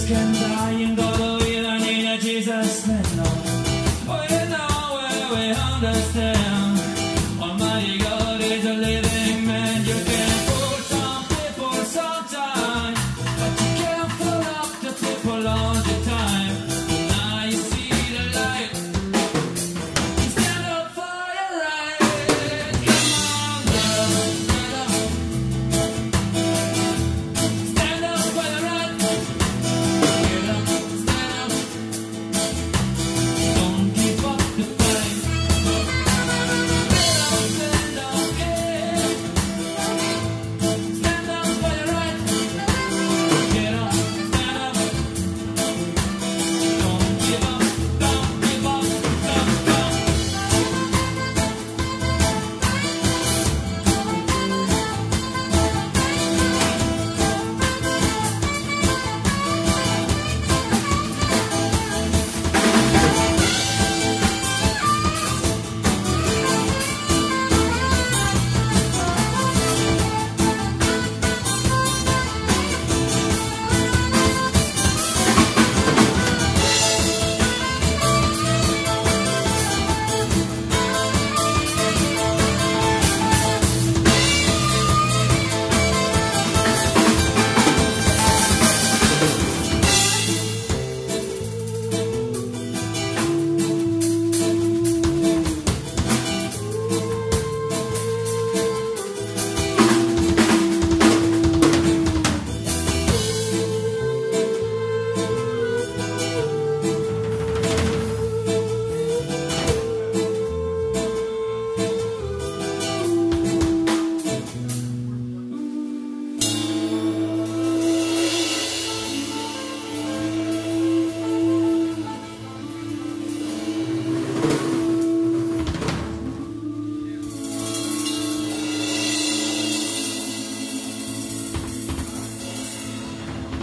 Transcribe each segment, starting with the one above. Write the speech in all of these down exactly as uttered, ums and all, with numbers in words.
can die and go to either need a Jesus man. We know where we understand. Almighty God is a living man. You can fool some people sometimes, but you can't fool up the people all the time. Now you see the light. You stand up for your right. Come on, girl, stand up. Stand up for the right. Get up, stand up. Don't give up the fight. Get up, stand up, yeah. Stand up for your right. Get up, stand up. Don't give up, don't give up, don't, don't.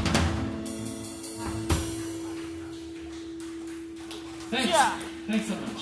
Thanks. Yeah. Thanks so much.